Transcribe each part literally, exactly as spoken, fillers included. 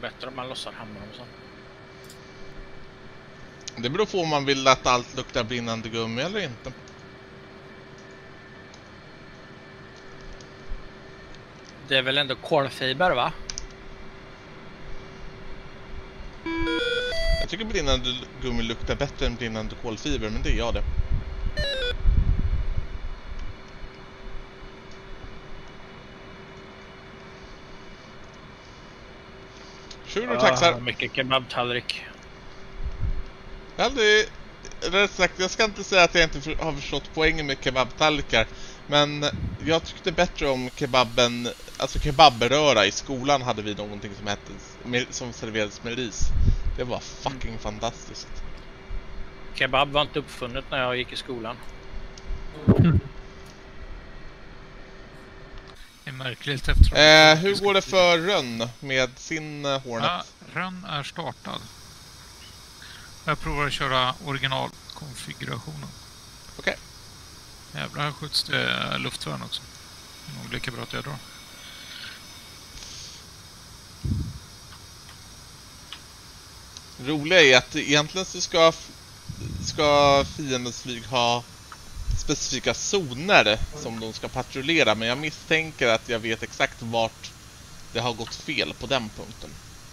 bättre om man lossar handbromsen. Det beror på om man vill att allt luktar brinnande gummi eller inte. Det är väl ändå kolfiber, va? Jag tycker brinnande gummi luktar bättre än brinnande kolfiber, men det är jag det. Tjur och taxar. Mycket kebabtallrik. Jag hade, rätt sagt, jag ska inte säga att jag inte har förstått poängen med kebabtallrikar. Men jag tyckte bättre om kebaben, alltså kebabröra. I skolan hade vi någonting som hette, som serverades med ris. Det var fucking mm. fantastiskt. Kebab var inte uppfunnet när jag gick i skolan. Mm. Det är märkligt eftersom... Eh, hur går det för Rönn med sin uh, Hornet? Ja, Rönn är startad. Jag provar att köra originalkonfigurationen. Okej. Okay. Jävlar, här skjuts det luftvärn också. Det är nog lika bra att jag drar. Roliga är att egentligen så ska, ska fiendens flyg ha specifika zoner som de ska patrullera, men jag misstänker att jag vet exakt vart det har gått fel på den punkten.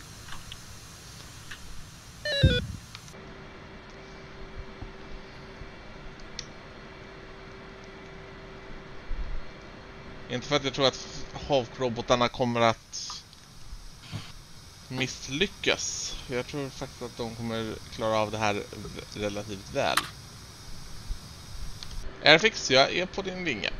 Inte för att jag tror att Hawk-robotarna kommer att misslyckas. Jag tror faktiskt att de kommer klara av det här relativt väl. Airfix, jag är på din linje.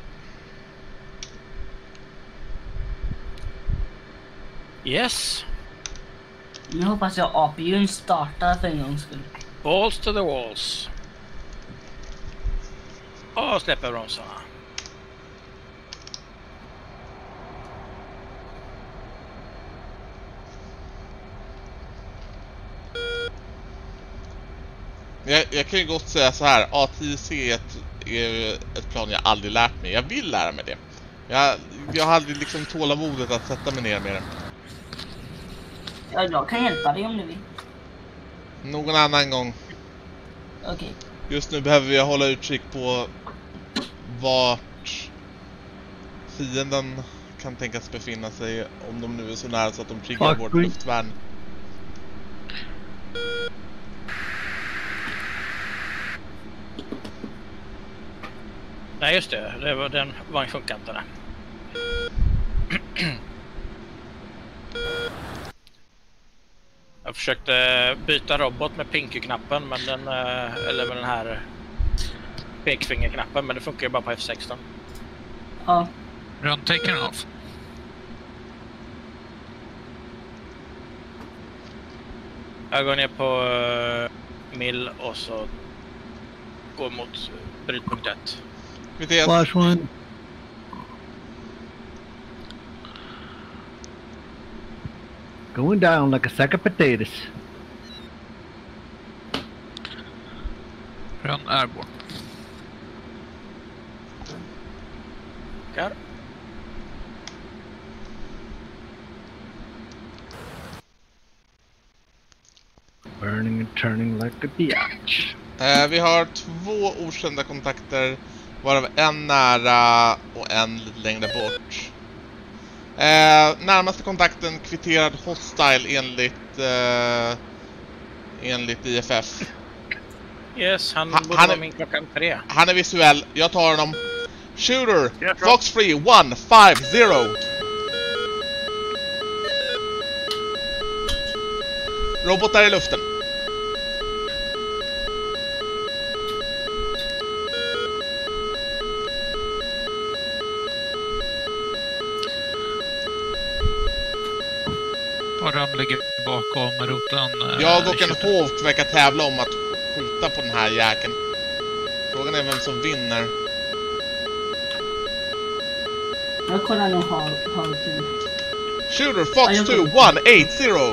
Yes. Nu hoppas jag A P U:n startar för en gångs skull. Balls to the walls. Och släpper bromsarna. Jag, jag kan ju gott säga så här, A tio C är ett, är ett plan jag aldrig lärt mig. Jag vill lära mig det. Jag, jag har aldrig liksom tålamodet att sätta mig ner med det. Ja, jag kan hjälpa dig om du vill. Någon annan gång. Okej. Okay. Just nu behöver vi hålla utkik på vart fienden kan tänkas befinna sig, om de nu är så nära så att de triggar vårt luftvärn. Nej, just det. Det var den var en funkantare. Jag försökte byta robot med Pinky-knappen, men den eller med den här pekfingerknappen, men det funkar ju bara på F sexton. Ja. Run taken off. Jag går ner på uh, mill och så går mot brytpunkt ett. Flash one. Going down like a sack of potatoes. Run airborne. Klar. Burning and turning like a biatch. Eh, vi har två okända kontakter, varav en nära och en lite längre bort. Eh, närmaste kontakten kvitterad hostile enligt eh, enligt I F F. Yes, han ha, borde han vara är, min klockan tre. Han är visuell, jag tar honom. Shooter, Fox Free one five zero. Robotar i luften. Run ligger bakom roten. Jag och en Hawk verkar tävla om att skjuta på den här jäkeln. Frågan är vem som vinner. Jag kollar nog Hawk. Shooter Fox two one eight zero.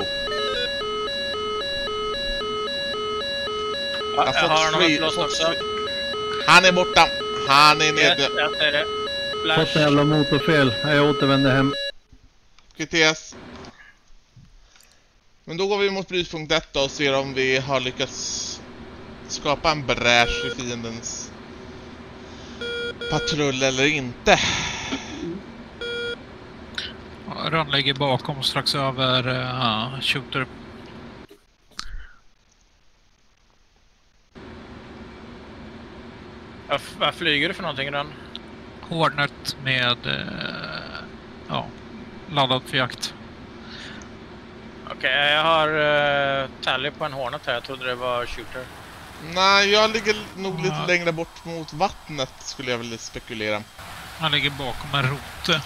Ja, jag har honom upplåst också. Han är borta. Han är nere. Yes, jag ser det. Fått jävla motorfel. Jag återvänder hem. Q T S. Men då går vi mot brytpunkt ett då och ser om vi har lyckats skapa en bräsch i fiendens patrull eller inte. Rön ligger bakom strax över uh, shooter. Vad, vad flyger du för någonting, Rön? Hornet med uh, ja, laddat för jakt. Okej, okay, jag har uh, tally på en Hornet här. Jag trodde det var shooter. Nej, jag ligger nog lite Ja. längre bort mot vattnet skulle jag vilja spekulera. Han ligger bakom en rote.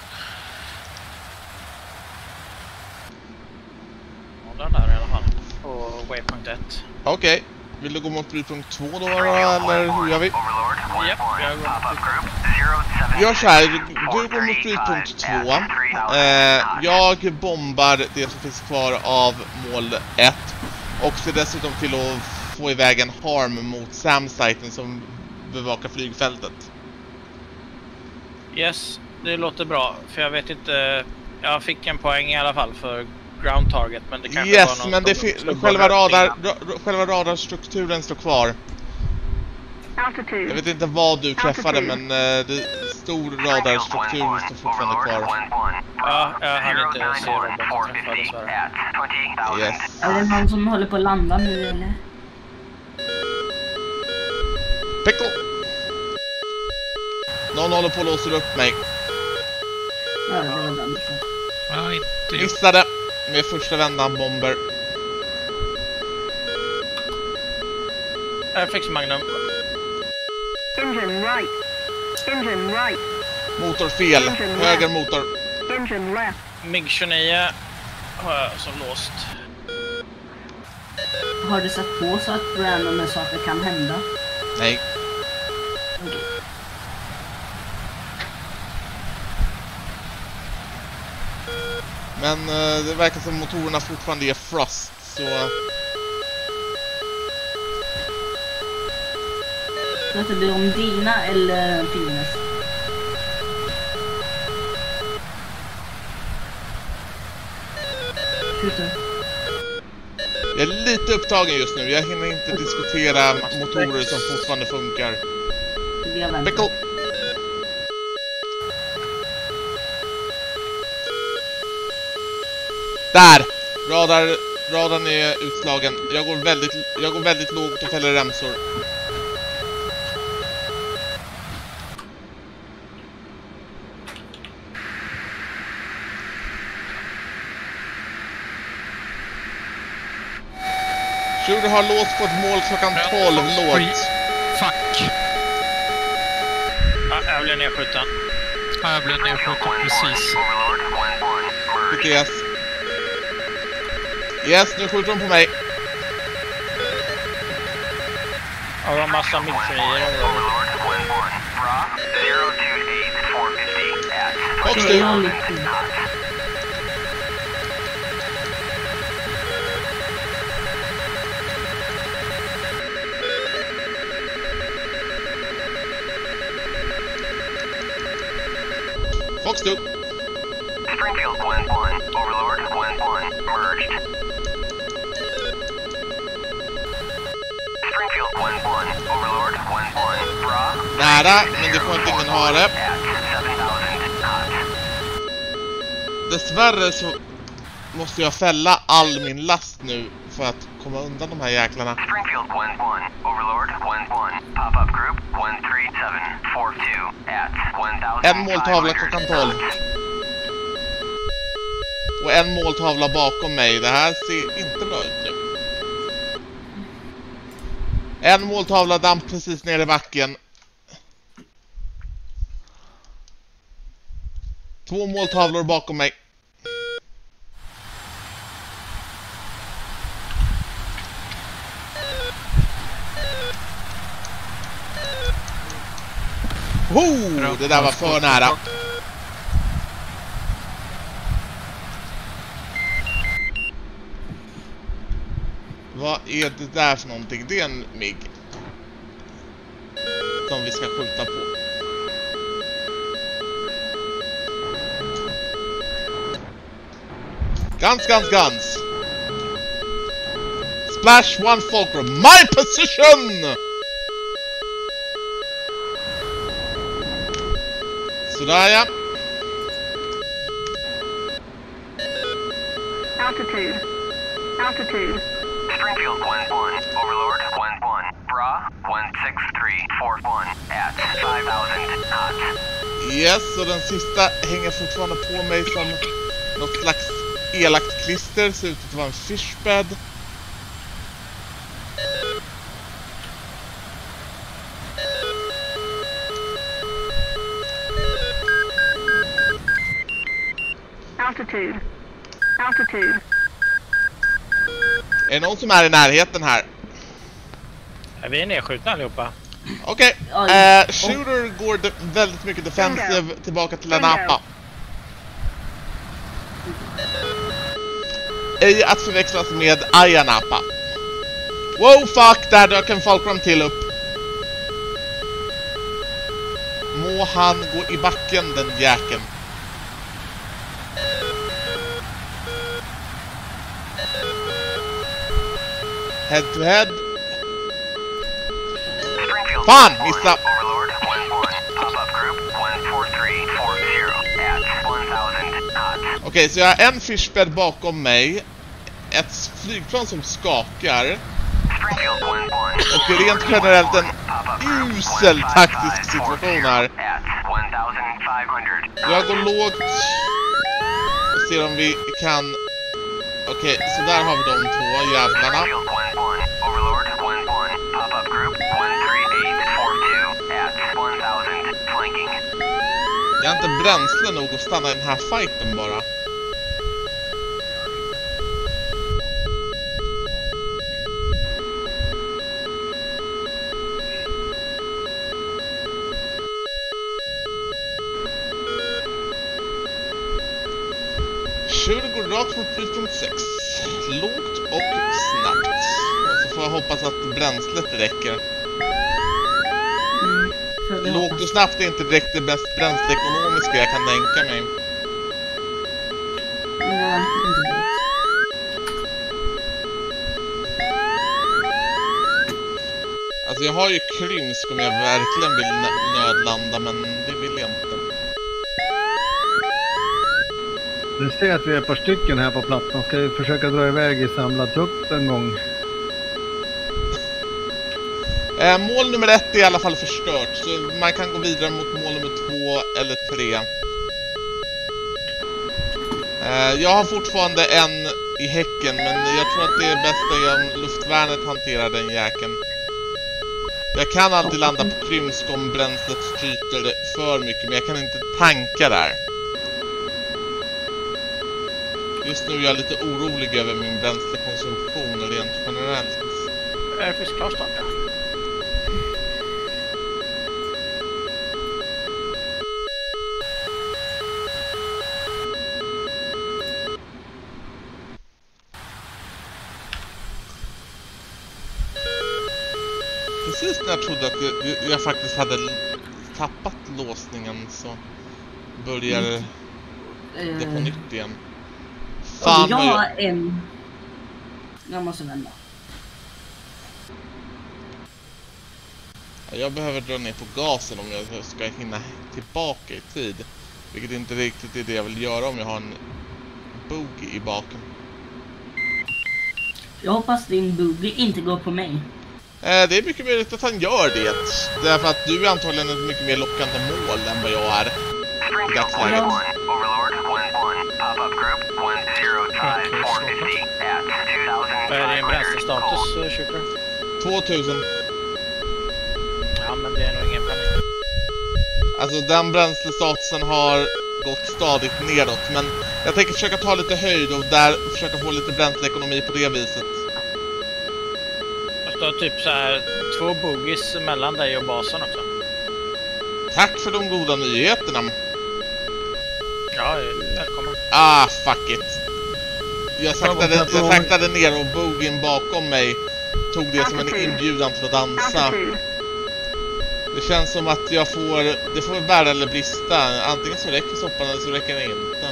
Ja, den där i alla fall. På waypoint ett. Okej, okay. Vill du gå mot brytpunkt två då, eller hur gör vi? Japp, jag går mot Gör så här, du går mot brytpunkt två. Eh, jag bombar det som finns kvar av mål ett. Och ser dessutom till att få iväg en harm mot Sam-siten som bevakar flygfältet. Yes, det låter bra. För jag vet inte... Jag fick en poäng i alla fall för ground target. Men det kanske Yes, var någon men det som- fi- som själva, bara- radar, ra, själva radarstrukturen står kvar. Jag vet inte vad du träffade, men eh, det, stor radarstruktur står fortfarande kvar. Ja, jag hann inte se roboten träffa dessvärre. Yes. Är det någon som håller på att landa nu eller? Pickle! Någon håller på att låsa upp mig. Ja, det var den. Ja, inte just. Missade med första vändan bomber. Jag fick Magnum. Engine right. Engine right. Motor fel. Höger motor. Engine left. MiG tjugonio har jag som låst. Har du satt på så att random saker kan hända? Nej. Men eh, det verkar som motorerna fortfarande är frost, så... Vet du det om dina eller fiendens? Skjuter. Jag är lite upptagen just nu. Jag hinner inte diskutera motorer som fortfarande funkar. Det jag väntar. Pickle! Där! Radar, radarn är utslagen. Jag går väldigt, jag går väldigt lågt och fäller remsor. Shooter har låst på ett mål klockan tolv lågt. Fuck. Ja, jag blev nedskjuten. Ja, jag blev nedskjuten precis. Lite yes. Yes, nu skjuter de på mig. Ja, det var massa MiG tjugonio i området. Och Det styr. är lite. Fox two. Springfield one one, Overlord one one, merged. Springfield one one, Overlord one one, Bra. Nära, men det får inte ingen ha det. At seven thousand knots. Dessvärre så måste jag fälla all min last nu för att komma undan de här jäklarna. Springfield one one, Overlord one one, pop-up group one three seven four two at one thousand. En måltavla klockan tolv. Och en måltavla bakom mig. Det här ser inte bra ut nu. En måltavla damp precis ner i backen. Två måltavlor bakom mig. Oh, det där var för nära. Vad är det där för någonting? Det är en MiG som vi ska skjuta på. Guns, guns, guns. Splash one fulcrum. My position! Sådär ja. Altitude. Altitude. Springfield one one, Overlord one one, Bra one six three four one at five thousand knots. Yes, och den sista hänger fortfarande på mig som något slags elakt klister. Ser ut att vara en fishbed. Altitude. Altitude. Är det någon som är i närheten här? Är vi nedskjutna allihopa? Okej, Oj. eh, Shooter går de- väldigt mycket defensive tillbaka till en apa. Ej att förväxlas med Ayanapa. Wow, fuck, där dök en Fulcrum till upp. Må han gå i backen, den jäkeln. Head to head. Springfield Fan, one, missa. Overlord one one, pop-up group one four three four zero at one thousand knots. Okej, så jag har en fishbed bakom mig. Ett flygplan som skakar. Springfield one one, Och rent generellt en pop-up group usel one five taktisk five four situation zero här. at one thousand five hundred. Jag går lågt och ser om vi kan... Okej, så där har vi de två jävlarna. Springfield one one, Overlord one one, pop-up group one three eight four two at one thousand flanking. Jag har inte bränsle nog att stanna i den här fighten bara. Shooter går rakt mot three point six. Lågt och snabbt. Och så får jag hoppas att bränslet räcker. Mm, för det Lågt hoppas. och snabbt är inte direkt det mest bränsleekonomiska jag kan tänka mig. Nej, inte direkt. Alltså jag har ju Krymsk om jag verkligen vill nö- nödlanda, men det vill jag inte. Du ser att vi är ett par stycken här på plattan. Ska vi försöka dra iväg i samlad trupp en gång? Eh, mål nummer ett är i alla fall förstört, så man kan gå vidare mot mål nummer två eller tre. Eh, jag har fortfarande en i häcken, men jag tror att det är bästa om luftvärnet hanterar den jäkeln. Jag kan alltid landa på Krymsk om bränslet tryter för mycket, men jag kan inte tanka där. Just nu är jag lite orolig över min bränslekonsumtion rent generellt. Är det finns klar start? Precis när jag trodde att jag, jag faktiskt hade tappat låsningen så börjar det på Eh, nytt igen. och Fan jag vad jag... har en... Jag måste vända. Jag behöver dra ner på gasen om jag ska hinna tillbaka i tid. Vilket inte riktigt är det jag vill göra om jag har en bogey i baken. Jag hoppas din boogie inte går på mig. Eh, det är mycket möjligt att han gör det. Därför att du är antagligen ett mycket mer lockande mål än vad jag är. Springfield one one, Overlord one one, pop-up group one zero five four fifty at two thousand Vad är five din hundred bränslestatus, eh, Shooter? tvåtusen. Ja, men det är nog ingen panik. Alltså den bränslestatusen har gått stadigt nedåt. Men jag tänker försöka ta lite höjd och där försöka få lite bränsleekonomi på det viset. Det står typ så här två boogies mellan dig och basen också. Tack för de goda nyheterna. Ja, välkommen. Ah, fuck it. Jag saktade, jag saktade ner och bogien bakom mig tog det som en inbjudan till att dansa. Altitude. Det känns som att jag får... Det får väl bära eller brista. Antingen så räcker soppan eller så räcker det inte.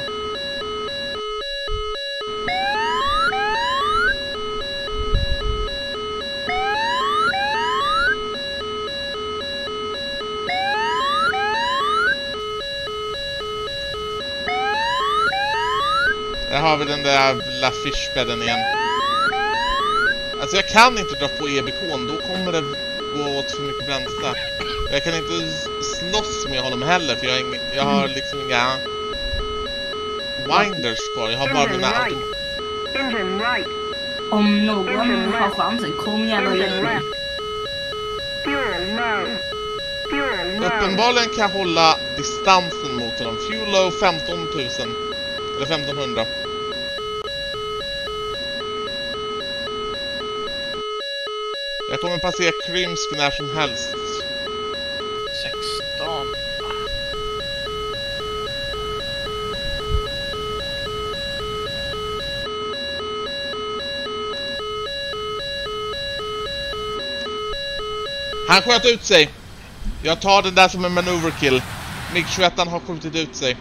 Där har vi den där jävla fishbedden igen. Alltså jag kan inte dra på E B K:n, då kommer det gå åt för mycket bränsle. Jag kan inte slåss med honom heller, för jag har, inga, jag har liksom inga winders kvar. Jag har bara mina autom... Engine right. Om någon har chansen, kom gärna och hjälp mig. Fuel low. Fuel low. Uppenbarligen kan jag hålla distansen mot honom. Fuel low femton tusen. Eller femton hundra. Jag kommer passera Krymsk när som helst. sexton. Han sköt ut sig. Jag tar den där som en manöverkill. MiG tjugoett har skjutit ut sig.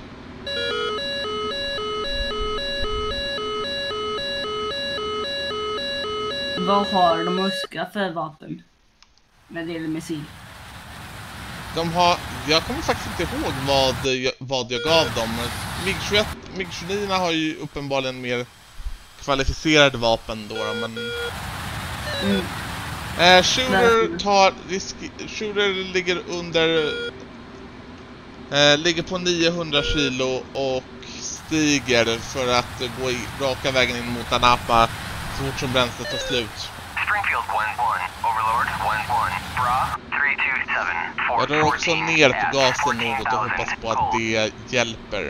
Vad har de ryska för vapen? När det gäller missil. De har... Jag kommer faktiskt inte ihåg vad jag, vad jag gav dem. MiG tjugoett, MiG tjugonio har ju uppenbarligen mer kvalificerade vapen då, men... Mm. Eh, Shooter tar risk... Shooter ligger under... Eh, ligger på niohundra kilo och stiger för att gå i raka vägen in mot Anapa så fort som bränslet tar slut. Springfield one one, Overlord one one, Bra three two seven, four Jag drar också ner på gasen något och hoppas på att det hjälper.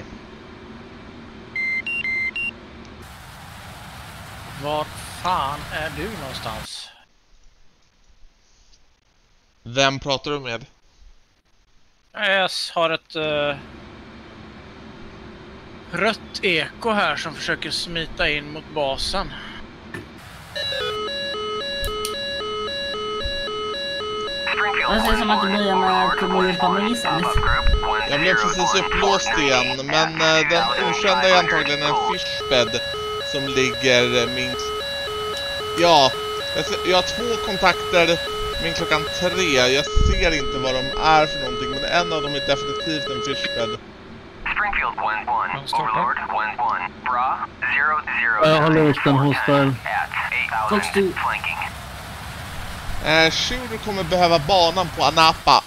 Var fan är du någonstans? Vem pratar du med? Jag har ett uh, rött eko här som försöker smita in mot basen. Det ser som att du börjar med att komma ut på mig istället. Jag blev precis upplåst igen, men uh, den okända är antagligen en fishbed som ligger minst... Ja, jag, ser, jag har två kontakter min klockan tre. Jag ser inte vad de är för någonting, men en av dem är definitivt en fishbed. Springfield one one, Overlord one one, Bra zero zero Jag har låst den hos där. Fox two. flanking. Eh, Shooter kommer behöva banan på Anapa.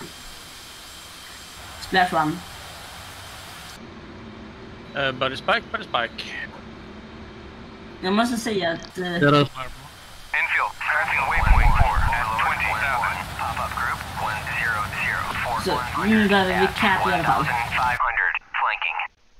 Splash one. Uh, buddy Spike, Buddy Spike. Jag måste säga att... Uh, Deras Infield, tracking waypoint four at twenty thousand. Pop-up group one zero zero four så one nu behöver vi cap i alla fall. five hundred flanking.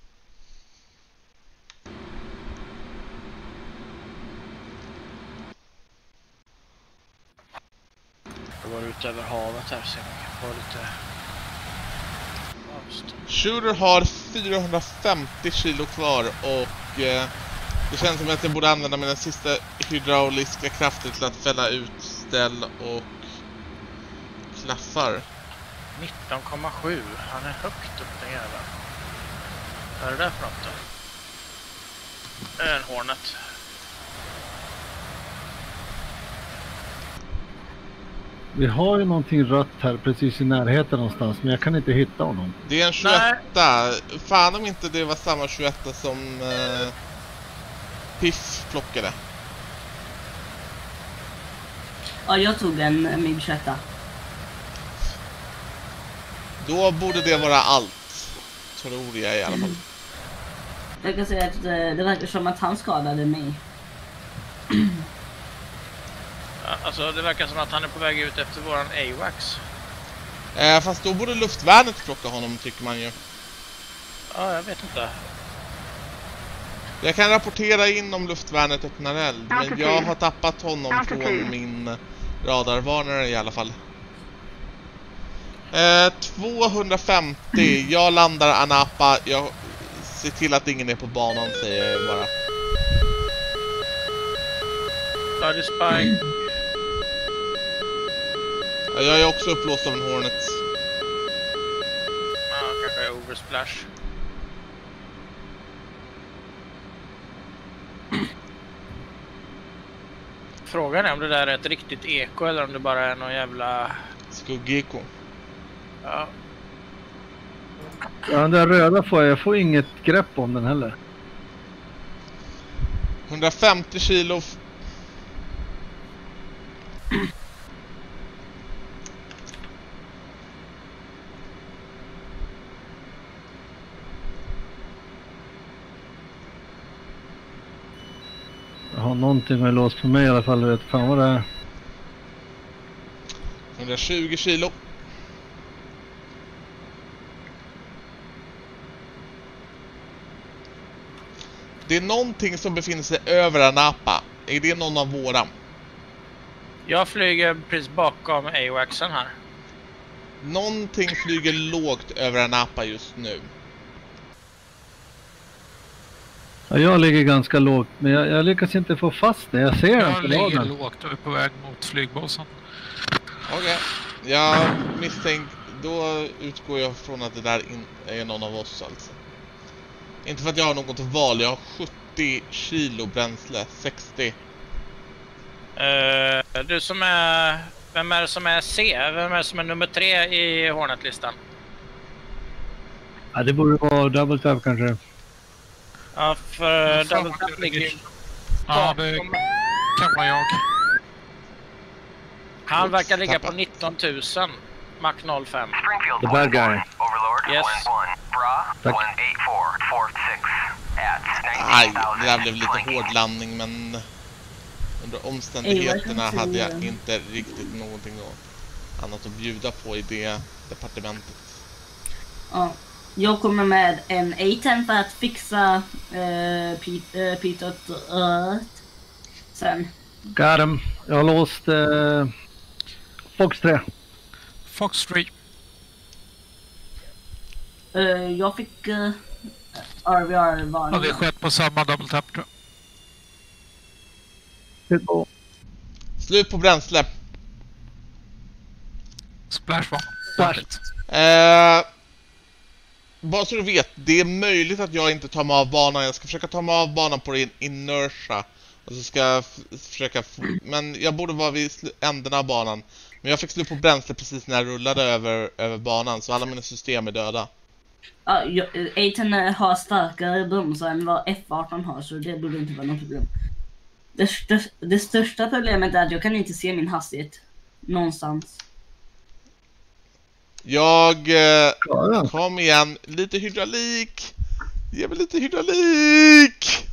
Jag går ut över havet här så jag får lite avstånd. Shooter har fyrahundrafemtio kilo kvar och eh, det känns som att jag borde använda mina sista hydrauliska krafter till att fälla ut ställ och klaffar. nitton komma sju. Han är högt upp den jäveln. Vad är det där för något då? Det är en Hornet. Vi har ju någonting rött här precis i närheten någonstans, men jag kan inte hitta honom. Det är en tjugoetta. Fan om inte det var samma tjugoetta som eh, Piff plockade. Ja, jag tog en MiG tjugoett. Då borde det vara allt. Tror jag i alla fall. Jag kan säga att uh, det verkar som att han skadade mig. Ja, alltså det verkar som att han är på väg ut efter våran AWACS. Eh, fast då borde luftvärnet plocka honom, tycker man ju. Ja, jag vet inte. Jag kan rapportera in om luftvärnet öppnar eld, men jag har tappat honom från min radarvarnare i alla fall. Eh, tvåhundrafemtio, jag landar Anapa, jag ser till att ingen är på banan, säger jag bara. Buddy Spike. Ja, jag är också upplåst av en Hornet. Ja, kanske är oversplash. Frågan är om det där är ett riktigt eko eller om det bara är någon jävla... Skuggeko. Ja. Ja, den där röda får jag, jag får inget grepp om den heller. hundrafemtio kilo. Jag har någonting med låst på mig i alla fall, du vet fan vad det är. hundratjugo kilo. Det är någonting som befinner sig över Anapa. Är det någon av våra? Jag flyger precis bakom A WACSen här. Någonting flyger lågt över Anapa just nu. Ja, jag ligger ganska lågt, men jag, jag lyckas inte få fast det. Jag ser den Jag på ligger dagen. lågt och är på väg mot flygbasen. Okej. Okay. Jag misstänker... Då utgår jag från att det där in, är någon av oss alltså. Inte för att jag har något val. Jag har sjuttio kilo bränsle. sextio. Uh, du som är... Vem är det som är C? Vem är det som är nummer tre i Hornet-listan? Ja, det borde vara double tap kanske. Ja, för Double Tap ligger... Ja, det kan vara jag. Han verkar ligga på nitton tusen. Mach noll fem. Springfield The bad guy. Overlord Yes. one one. Bra Tack. one eight four four six at Aj, nineteen thousand. det där blev lite hård landning, men under omständigheterna hade jag inte riktigt någonting annat att bjuda på i det departementet. Ja. Jag kommer med en A tio för att fixa uh, Pete, uh, Peter uh, sen. Got him. Jag har låst uh, Fox tre. Fox tre. Uh, jag fick uh, R V R-varning. Ja, det skett på samma double tap tror jag. Slut på bränsle. Splash var. Splash. Eh, bara så du vet, det är möjligt att jag inte tar mig av banan. Jag ska försöka ta mig av banan på din inertia. Och så ska jag f- försöka... F- men jag borde vara vid sl- änden av banan. Men jag fick slut på bränsle precis när jag rullade över, över banan. Så alla mina system är döda. Ja, jag- A tio har starkare bromsar än vad F arton har, så det borde inte vara något problem. Det, stö- det största problemet är att jag kan inte se min hastighet någonstans. Jag... Eh, Ja, kom igen, lite hydraulik. Ge mig lite hydraulik.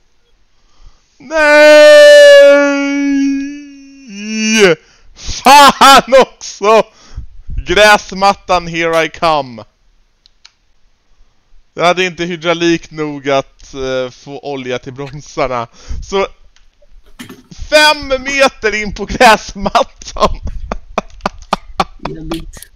Nej! Fan också! Gräsmattan, here I come. Jag hade inte hydraulik nog att uh, få olja till bromsarna. Så fem meter in på gräsmattan. Jobbigt.